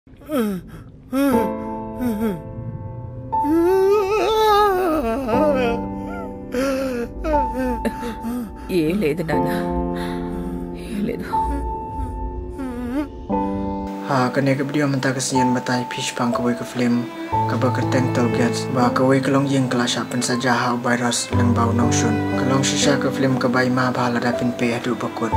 ఏం లేదు నాన్న, ఏం లేదు. Kene ke video mentah kesian batai fish pang kawai ke film kabakar tank tolgats ba kawai kelong yeng kelas apen saja ha virus leng bau nong shun kelong sisa ke film kebai ma bhala dapin pe adu bakut.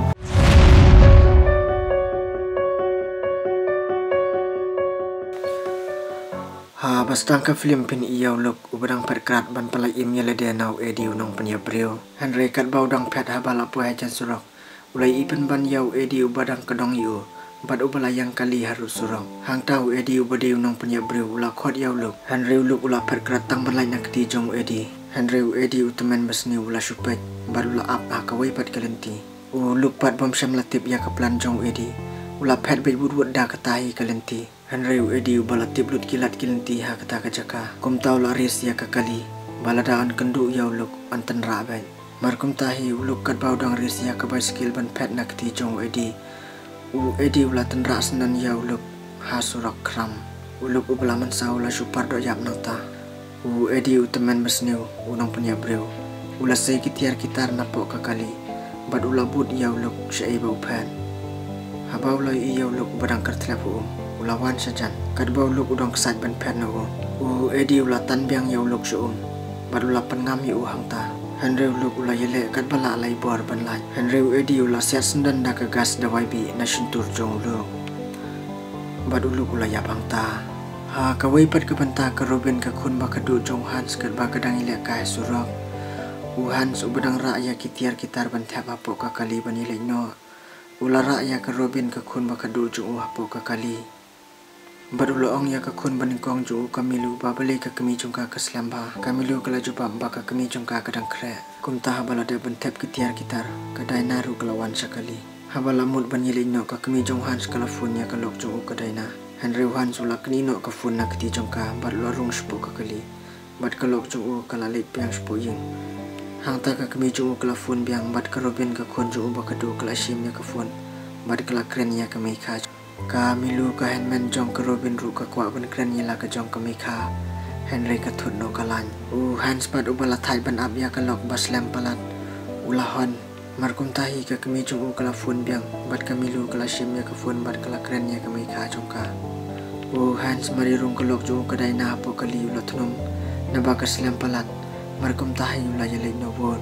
Bastang ke film pin iyau luk ubadang perkrat ban palai im yele dia nau ediu nong penya brio Henry kat bau dang pet ha bala pu hajan surok ulai ipen ban yau ediu badang kedong yu bad ubala yang kali harus surok hang tahu ediu badiu nong penya brio ula khot yau luk Henry luk ula perkrat tang ban lai nak ti jong edi Henry ediu temen besni ula supet bad ula ap ha kawai pat kalenti luk pat bom syam latip ya ke plan jong edi ula pet be budwud da katahi kalenti Henry ediu bala tip lut kilat kilenti ha kata kajaka kum tau laris ya kakali bala daan kendu yau luk anten rabai mar kum tahi uluk kat bau dang ris ya ka bicycle ban pet nak ti jong edi edi ula ten ra senan yau luk ha surak kram uluk ubala man sau la supar do yap nata ediu temen besniu unong punya breu ula sei kitiar kitar napok kakali bad ula bud yau luk syai bau pan habau lai yau luk badang kertlepu ulawan sajan kat bau luk udang kesat ban pen no edi ula tan biang yau luk syum bad ula pengam yu hang ta Henry luk ula yele kat bala lai bor ban lai Henry edi ula siat sendan da ke gas da waibi na shintur jong luk bad uluk ula yap hang ta kawai pat ke benta ke Robin ke kun ba ke du jong Hans kat ba kedang ile kai surok Hans ubadang ra ya kitiar kitar ban thap apok ka kali ban ile no ula ra ya ke Robin ke kun ba ke du jong apok ka kali Baru loong ya ke kun baningkong ju kamilu babali ke kemi jongka ke selamba kamilu kala juba baka kemi jongka kadang kre kumta habala de bentep kitiar kitar kedai naru kelawan sekali habala mut banyili no ke kemi jong Hans kala fun ya kelok ju kedai na Henry Hans ula keni no ke fun na keti jongka bar lorung sepo ke kali bat kelok ju kala lip piang sepo ying hang ta ke kemi ju kala fun biang bat ke Robin ke kun ju ba kedu kala sim ya ke fun bat kala kren ya ke meka Kamilu ka henmen jong ke Robin ru ka kwa ban kren yela ka jong ka mika Henry ka thut no kalan Hans pad ubala thai ban ab ya ka lok baslam palat ulahon markum tahi ka kemi jong kala fun biang bat kamilu kala sim ya ka fun bat kala kren ya ka mika jong ka Hans mari rung ka lok jong ka dai na po kali ulotnum na ba ka slam palat markum tahi ula yele no bon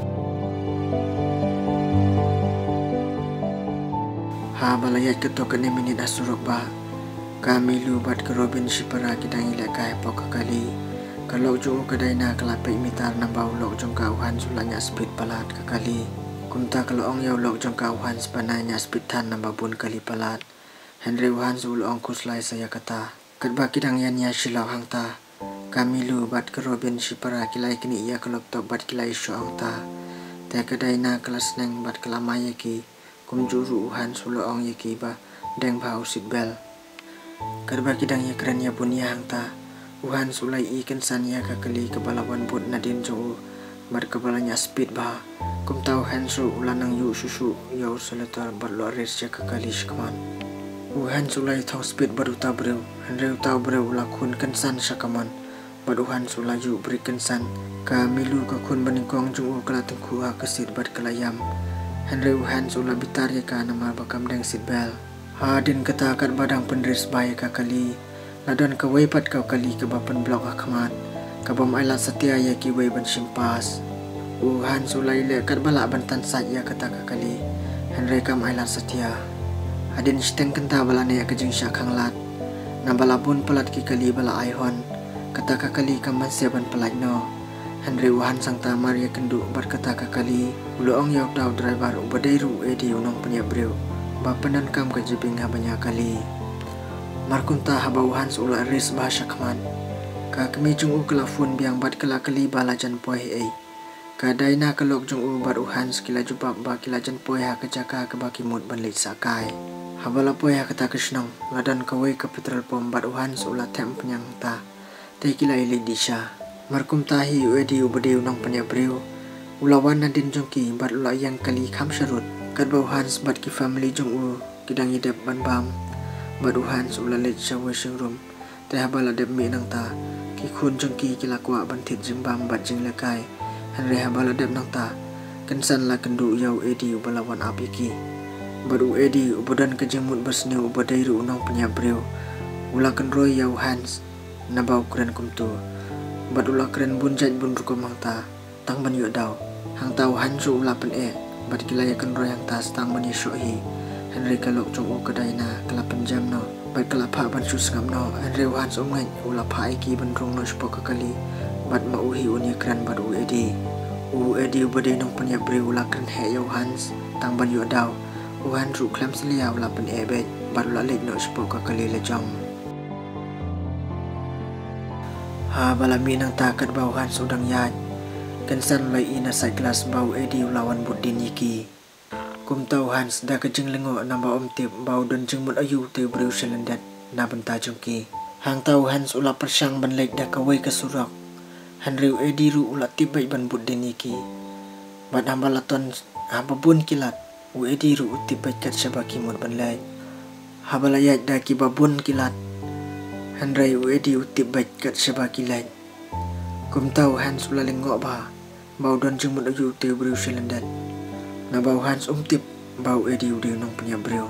balayat ketok kene minit asurok ba kamilu bat ke Robin sipara kidang ile kai pok kali kalau jo kedai na kelape mitar na bau lok jong kauhan sulanya speed palat ke kali kumta kalau ong yau lok jong kauhan sepananya speed tan na babun kali palat Henry Wan zul ong kuslai saya kata kat ba kidang yan ya silau hang ta kamilu bat ke Robin sipara kilai kini ia kelok tok bat kilai syo ong ta te kedai na kelas neng bat kelamaya ki kumjuru Hans ulo ong yaki ba deng bau sit bel karba kidang ya keren ya punya hang ta Hans ulai ikan san ya ka kali ke balawan bot nadin jong bar ke balanya speed ba kum tau Hans ulan nang yu susu ya usalatar barloris ya ka kali shkaman Hans ulai thong speed baru ta breu Henry tau breu ula kun kan san shakaman baru Hans ulai yu beri kan san ka milu ka kun baningkong jong kala tengku ha kesit bar kelayam Henry Hans ula bitar ya ka nama bakam deng sitbel din katakat badang pendris baya ka kali ladon ka waipat kau kali ke bapan blok akamat ka bom ailat setia ya ki wai ban simpas Hans ula ile kat bala bantan sat ya kata ka kali Henry kam ailat setia adin steng kenta bala ne ya ke jeng syakang lat na bala bun pelat ki kali bala aihon kata ka kali kam ban pelat no Henry Wan sang tamar ya kendu berkata ke kali uloong yaw daw driver ubadairu edi unong punya breu bapanan kam ke jibing ha banyak kali markunta habau Hans ula ris bahasa kaman ka kemi jung kala fun biang bat kala kali balajan poi ei ka daina kelok jung bar Hans kila jubab ba kila jan poi ha ke jaka ke baki mut ban leit sakai habala poi ha kata kesnong ladan kawai ke petrol pom bar Hans ula tem penyang ta te kila ili disha markum tahi edi ubadeu nong panya breu ulawan nadin jongki bat ula yang kali kham syarut kat bau Hans bat ki family jong kidang idep ban bam Badu Hans ulalit siya washing room. Teh habala dep mi nang ta. Ki khun jong ki kila kwa bantit jimbam bat jing lekai. Henry habala dep nang ta. Kensan la kendu yau Eddie ubalawan api ki. Badu Eddie ubadan kejemut bersni ubadairu unang penyabriu. Ula kenroy yau Hans. Nabau keren kumtu. Badu ula keren bunjat bun rukom hang ta. Tang ban yu dau. Hang tau Hansu ula pen Bad kila ya kenroy hang ta stang ban yeshohi. Henry kalok jong u kedai na kelapan jam no. Bad kelapa ban sus ngam no. Henry Hans umngay ula pa iki ban rong no sepok kekali. Bad mauhi unya keren bad Eddie. Eddie ubadai nong penyabri ula keren he yau Hans. Tang ban yu dau. Hans ru klam selia ula pen bet. Bad ula lek no sepok kekali lejong. Balami nang takat bau Hans udang yaj. Kensan lai ina sa kelas bau Eddie ulawan budin iki. Kum tau Hans dah kejeng lengo na bau tip bau don jeng mut ayu te briu selendat na benta jongki. Hang tau Hans ula persang ban lek dah kawai ke surak. Henry Eddie ru ula tip baik ban budin iki. Bad hambalaton hababun kilat. Eddie ru tip baik kat syabaki mut ban lek. Habalayat dah ki babun kilat. Henry Eddie utip baik kat syabaki lek. Kum tau Hans ula lengo ba. Bau don jeng mut ayu te briu selendat. Na bau Hans tip bau Eddie udah nong penyabriu.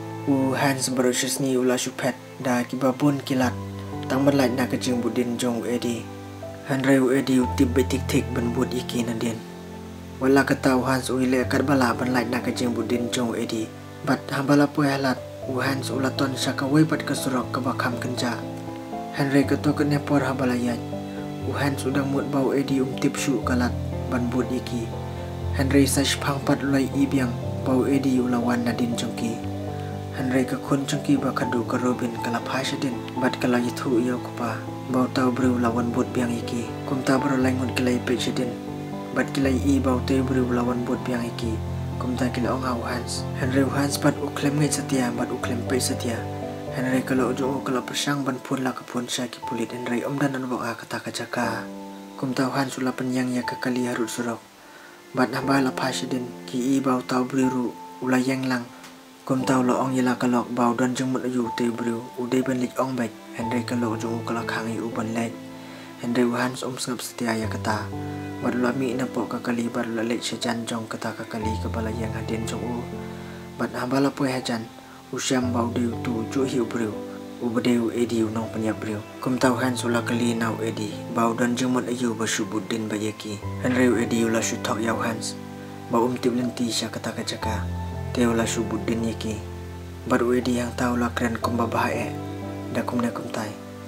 Hans baru sesni ula supet dah kibabun kilat. Tang berlait na kejeng budin jong Eddie. Henry Eddie utip betik-tik ban bud iki nadin. Wala ketau Hans uile kat bala ban lait na kejeng budin jong Eddie. Bat hambala poe halat Hans ula ton syakawai bat kesurok kebakam kenja. Henry ketua kenepor habalayat. Hans udang mut bau Eddie tip syu kalat ban bud iki. Henry sash pangpat ulai ibiang bau Eddie ulawan nadin jongki. Henry ke kun jongki bakadu ke Robin kalapha syadin bat kala yithu iyo kupa bau tau beri ulawan bud biang iki. Kum ta bero langun kilai pek syadin bat kilai i bau tau beri ulawan bud biang iki. Kum ta kila ong Hans. Henry Hans bat uklem ngai setia bat uklem pek setia. Henry kalau ujung kalau persang ban pun la kepun syaki pulit Henry dan anbok kata kajaka. Kum tau Hans ula penyang ya kekali harut surok. Bat nambah lapah syadin ki i bau tau beriru ulai yang lang. Kum tau lo ong yela kalok bau don jeng mut ayu te beriu udai ban lik ong baik. Henry kalok jung kalak hangi uban lek. Henry Hans sengap setia ya kata. Bat ula mi napok kakali bat ula lek syajan jong kata kakali kepala yang hadin jong u. Bat nambah lapoi hajan usyam bau deu tu ju hiu beriu. Ubadeu Eddie nong penyabriu. Kum tau Hans ula kali nau Eddie. Bau don jeng mut ayu basyubudin bayaki. Henry Eddie ula syutok yau Hans. Bau tip lenti sya kata kajaka. Te ula syubudin yaki. Baru Eddie yang tau la keren kum babahae. Dakum na kum tai.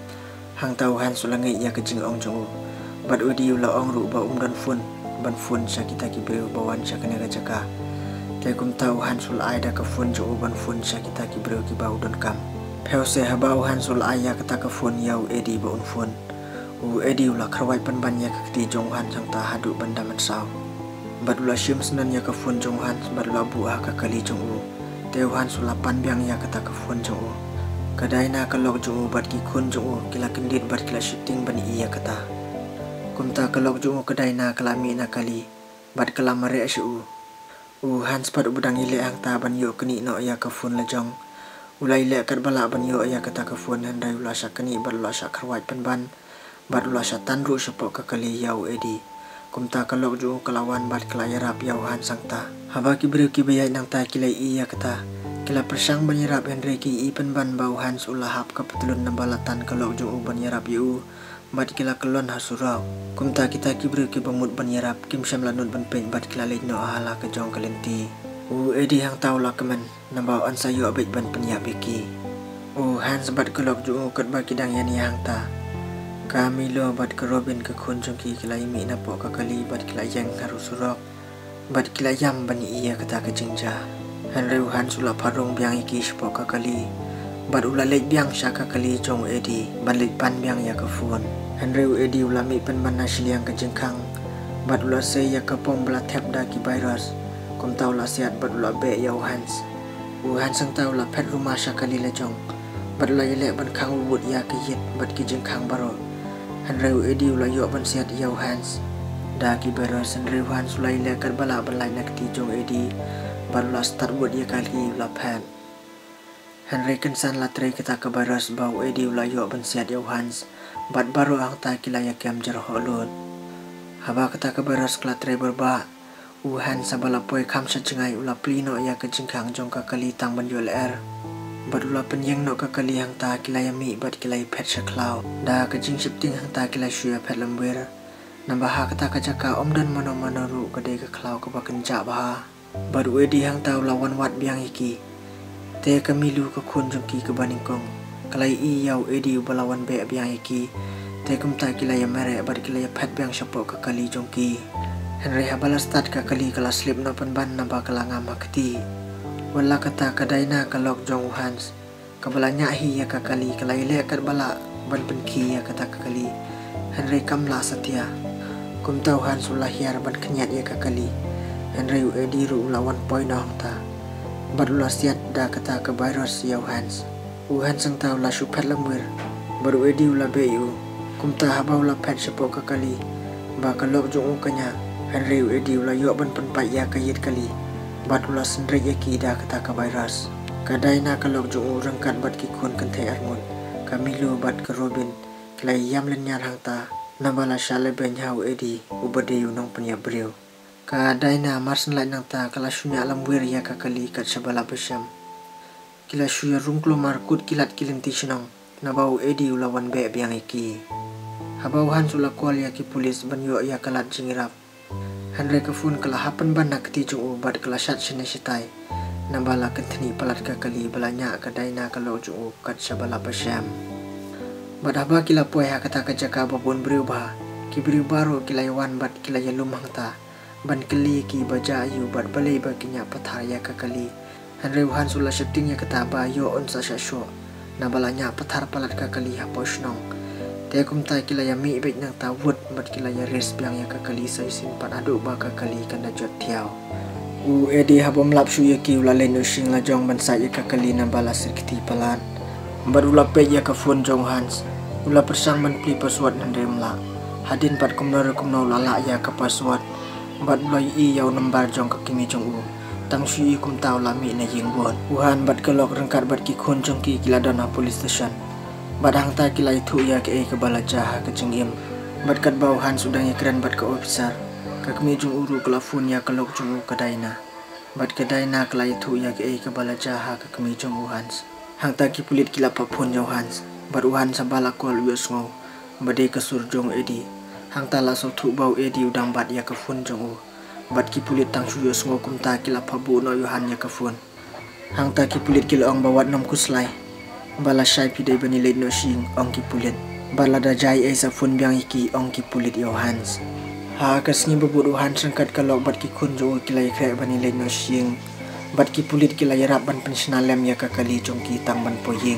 Hang tau Hans ula ngai ya kejeng ong jong u. Baru Eddie ula ong ru bau don fun. Ban fun sya kita ki beriu bawan sya kena kajaka. Te kum tau Hans ula ai da ke fun jong u ban fun sya kita ki beriu ki bau don kam. Pause habau Hans ula ayah kata ke phone yau Eddie baun phone. Eddie ula kerwai pan banyak keti jong Hans sang ta hadu banda mensau. Bad ula syim senan ya ke phone jong Hans bad ula buah ke kali jong u. Teu Hans ula pan biang ya kata ke phone jong u. Kadai na kalok jong u bad ki kun jong u kila kendit bad kila shooting bani iya kata. Kumta kalok jong u kadai na kalami na kali bad kala mare asyu. Hans bad ubudang ile ang ta ban yo keni no ya ke phone lejong. Ulai lek kat bala ban yo ya kata ke phone Henry ula syakani bar ula syakarwat pan ban bar ula syatan ru sepok ke kali yau Eddie. Kumta kalok ju kelawan bar kelayarap yau Hans sang ta. Haba ki beriu ki bayai nang ta kilai i ya kata. Kila persang banyarap Henry ki i pan ban bau Hans ula hap ke petulun nambalatan kalok ju banyarap yu. Bat kila kelon hasurau. Kumta kita ki beriu ki bamut banyarap kim syam lanut ban pen bat kila leno ahala ke jong kalenti. Eddie hang tau lah kemen nambau an sayu abit ban penyap iki. Hans bat kelok ju kat baki dang yani hang ta. Kami lo bat ke Robin ke kun jongki kila imi napok kakali bat kila yang harus surok. Bat kila yam bani iya kata ke jengja. Henry Hans ula parung biang iki sepok kakali. Bat ula lek biang sya kakali jong Eddie ban lek pan biang ya ke phone. Henry Eddie ula mi pan ban nasiliang ke jengkang. Bat ula se ya ke pom bela tap da ki virus. Kum tau la siat bad ula be yau Hans. Hans sang tau la pet rumah syakali lejong. Bad ula yelek ban kang ubud ya ke yit bad ki jeng kang baro. Henry Eddie ula yuk ban siat yau Hans. Da ki baro Henry Hans ula yelek kat bala ban lai nak ti jong Eddie. Bad ula start bud ya kali ula pet. Henry kensan latre kita ke baras bau Eddie ulayo bensiat yau Hans. Bat baru ang ta kilaya kiam jerholun. Haba kita ke baras kelatre berba. Uhan sabalapoi kam sajengai ula plino ya ke jengkang jong kakali tang banjol Bat ula penyeng no kakali hang ta kilaya mi bat kilaya pet syaklau. Da ke jing shifting hang ta kilaya syuya pet lembir. Nambah kata kajaka om dan mano-mano ru kedai ke klau ke bakenja baha. Baru Eddie hang ta lawan wat biang iki. Te kemilu ke kun jongki ke baningkong. Kalai i yau Eddie balawan be biang iki. Te kumta kilaya mere bat kilaya pet biang syapok ke kali jongki. Henry habala start ka kali kala slip no penban nambah kalanga makti. Wala kata kadaina kalok jong Hans. Kabala nyahi ya ka kali kala ile kat bala ban penki ya kata ka kali. Henry kamla setia. Kum tahu Hans ulah hiar ban kenyat ya ka kali. Henry Eddie ru lawan point hang ta. Barulah siat dah kata ke virus yau Hans. Hans sang tahu lah syupet lemur. Baru Eddie ulah beyu. Kum ta haba ulah pet sepok ke kali. Ba kalok jong kanya. Henry Eddie ulah yuk ban penpat ya kayit kali. Bat ulah sendiri yaki dah kata ke virus. Kadai na kalok jong rengkat bat kikun kentai armut. Kamilu bat ke Robin. Kelai yam lenyar hang ta. Nambala syale ben yau Eddie. Ubadeyu nong penya beriu. Kadai na marsen lai nang ta kala shunya alam wir ya kakali kat sabala besyam. Kila shuya rungklo markut kilat kilinti senong. Nabau Eddie ulawan be biang iki. Habau Hans ula kual ya ki polis banyo ya kalat jingirap. Henry kefun kala hapen bana keti jung ubat kala syat sene sitai. Nambala kenteni palat kakali balanya kadai na kalau jung kat sabala besyam. Badaba kila poe ha kata kajaka babon berubah. Ki berubah kila yawan bat kila yalum hang ta. Ban keli ki baja ayu bat balai baginya patah ya kakali. Henry Hans ula shifting ya ketaba yo on sa syasyo. Nabalanya patar palat kakali ha posnong. Te kum ta kila ya mi bet nang ta wut bat kila ya res biang ya kakali sa isin pat adu ba kakali kanda jot tiao. Eddie ha bom lap shu ya ki ula len using la jong ban sa ya kakali nambala sirkiti palan. Bat ula pe ya ka phone jong Hans. Ula persang man pli password Henry mla. Hadin pat kumno lala ya ka password. Bat mulai i yau nambar jong ke kimi jong u. Tang shui kum tau lami na ying buat. Uhan bat kelok rengkat bat ki kun jong ki kila dana police station. Bat hang ta kila itu ya ke bala jaha ke jenggim. Bat kat bau Han sudahnya keren bat ke officer. Ke kimi jong uru kelafun ya kelok jong u kadaina. Bat kadaina kila itu ya ke bala jaha ke kimi jong u Hans. Hang ta ki pulit kila papun jong Hans. Bat uhan sabala kual uyos ngau. Badai kesur jong Eddie. Hang ta la so thu bau Eddie udang bat ya ke fun jong u. Bat ki pulit tang suyos ngo kum ta kila pabu no yohan ya ke fun. Hang ta ki pulit kila ong bawat nom kuslai. Bala syai pidai bani late no shing ong ki pulit. Bala da jai sa fun biang iki ong ki pulit yo Hans. Ha kasngi bebut uhan sengkat kalok bat ki kun jong u kila ikre bani late no shing. Bat ki pulit kila yarap ban pensional lem ya kakali jong ki tang ban poying.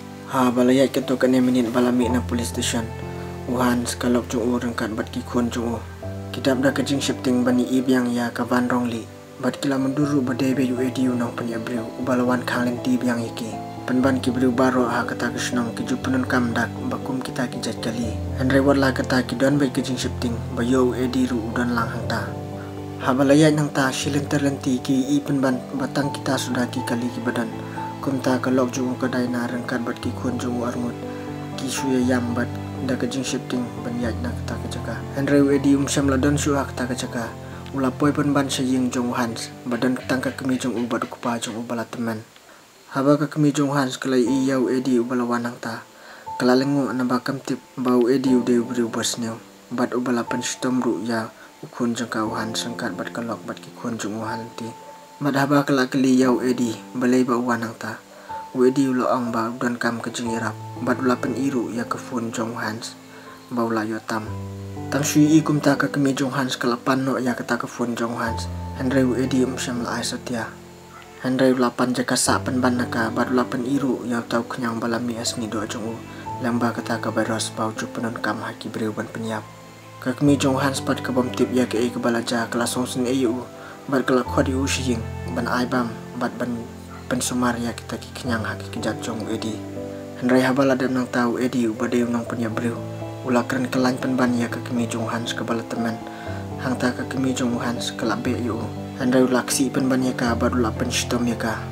Ha bala yat ketok ane minit bala mi na police station. Hans kalok jong u rengkat bat ki kun jong u. Kitab dah kejing shifting bani ibiang ya ka van rongli. Bat kila menduru badai be Eddie nong penya breu ubalawan kang lenti biang iki. Penban ki breu baro ha kata kesnong ki jupunun kam dak bakum kita ki jat kali. Henry wala kata ki don be kejing shifting bayo Eddie ru udon lang hang ta. Ha balaya nang ta silenter lenti ki i penban batang kita sudah ki kali ki badan. Kum ta kalok jong u kadai na rengkat bat ki kun jong u armut. Ki suya yam bat da kejing shifting banyaj na kata kejaka. Henry Eddie syam ladon syu kata kejaka. Ula poi penban saying jong Hans. Badan ketangka kemi jong u bat kupa jong u bala teman. Haba ka kemi jong Hans kelai i yau Eddie ubala wanang ta. Kala lengu namba kamtip bau Eddie ude ubru bosneu. Bat ubala pen stom ru ya ukun jong ka Hans sengkat bat kalok bat ki kun jong u halti. Mat haba kala keli yau Eddie balai ba wanang ta. Eddie ula ong ba dan kam ke jengirap. Bat ula pen iru ya ke fun jong Hans. Bau la yo tam. Tang shui i kum ta ka kemi jong Hans kalapan no ya kata ke fun jong Hans. Henry Eddie syam la ai setia. Henry ula pan jaka sa pen ban naka bat ula pen iru ya tau kenyang balami asni do jong u. Lamba kata ka baros bau cu penun kam haki breu ban penyap. Ka kemi jong Hans pat ke bom tip ya ke balaja kelasong sen eu. Bat kala khodi ushing ban ai bam bat ban pensumar ya kita ki kenyang haki kejat jong Eddie. Henry habala dan nang tahu Eddie ubadeu nang penya breu. Ula keren kelan penban ya ke kemi jong Hans ke bala teman. Hang ta ke kemi jong Hans ke labe yu. Henry ula ksi penban ya ka bat ula pen stom ya ka.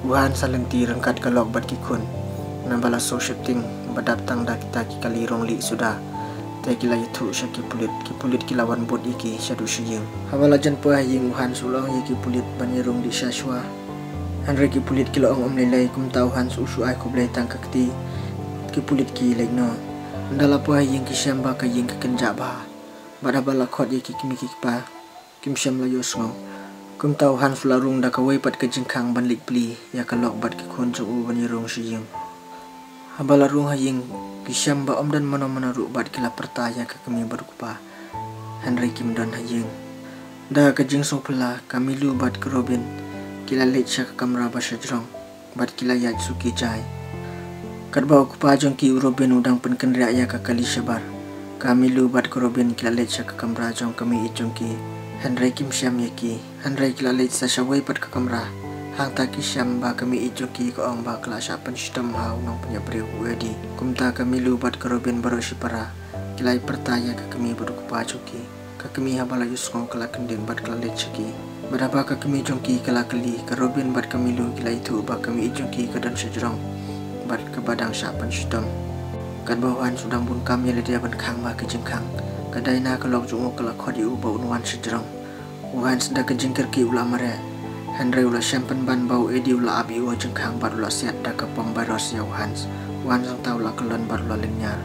Wuhan salenti rengkat kalok bat kikun. Nambala social ting badaptang dah kita ki kali rong li sudah. Tai kila itu syaki pulit kilawan bot iki syadu sying. Habala jan po haying Wuhan sulong yaki pulit banyerong di syaswa. Hanre ki pulit kila om lelai kum tau Hans usu ai ko blai tang kakti. Ki pulit ki legno. Ndala po haying ki syamba ka ying ka kenja ba. Badabala khot yaki kimi ki pa. Kim syam la yosngo. Kum tau Hans larung da ka wei pat ka jingkhang ban lik pli ya ka lok bat ki khon chu u banyerong sying. Habala rung haying Kisham ba om dan mana ru bat kila pertaya ke kami berkupa. Henry Kim dan haying. Dah kejing so pula kami lu bat ke Robin. Kila leit sya ke kamera basya jerong. Bat kila yaj suki jai. Kat bau kupa jong ki Robin udang pen kendriak ya ke kali syabar. Kami lu bat ke Robin kila leit sya ke kamera jong kami ijong ki. Henry Kim syam yaki. Henry kila leit sa syawai bat ke kamera. Hang taki syam ba kami ijoki ko ang ba kala syapan sistem hau nang punya beriu wedi kumta kami lubat ke Robin baru para kilai pertaya ke kami baru kupajoki ke kami habala yusngo kala kendin bat kala leceki berapa ke kami jongki kala keli ke Robin bat kami lu kilai itu ba kami ijoki ke dan sejrong bat ke badang syapan sistem kan bawan sudah bun kami ledia ban khang ba ke jengkang kadai na kelok jungo kala khodi u ba unwan sejrong Wuhan sedang ke jengker ki ulamare Henry ula syampan ban bau edi ula abi ua jengkang bar ula siat da ke pembaros ya Wuhans. Wuhan sang tau la kelon bar ula lenyar.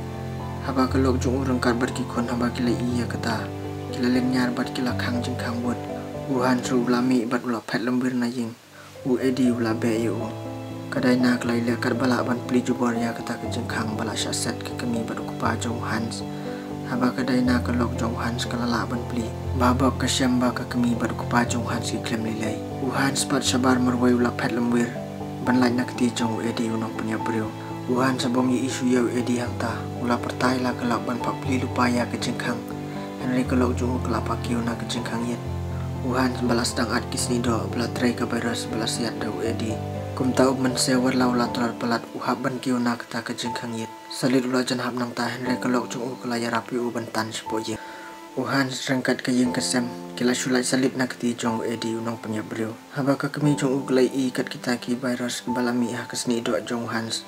Haba kelok jung urang kar bar kikon haba kila iya kata. Kila lenyar bat kila kang jengkang wud. Wuhan su ula mi bat ula pet lembir na ying. U edi ula be yu. Kadai na kelai le kar balak ban peli jubor ya kata ke jengkang balak syaset ke kemi bat ukupa jong Wuhans. Haba kadai na kelok jong Wuhans kalala ban peli. Babak ke syamba ke kemi bat ukupa jong Wuhans ki klem lilai. Wuhan sepat sabar merwai ula pet lembir. Ban lai nak ti jong edi unang punya beriu. Wuhan sabom ye isu ya edi hang ta. Ula pertai la kelak ban papli lupaya ke jengkang. Henry kelok jong kelak paki una ke jengkang yet. Wuhan balas dang at kisni do belatrai ke virus balas yat dau edi. Kum tau men sewar la ula tolar pelat uhab ban ki una kata ke jengkang yet. Salit ula jan hab nang ta Henry kelok jong kelaya rapi u ban tan sepo ye. Wuhan serangkat ke ying kesem. Kila sulai salib nak ti jong edi unang punya beriu. Haba ka kami jong uglai ikat kita ki virus balami ha kesni do jong Hans.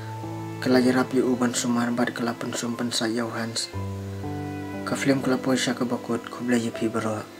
Kala rapi uban sumar bat kala pensum pensaya Hans. Ka film kala poisya ka bakut kublai pi bero.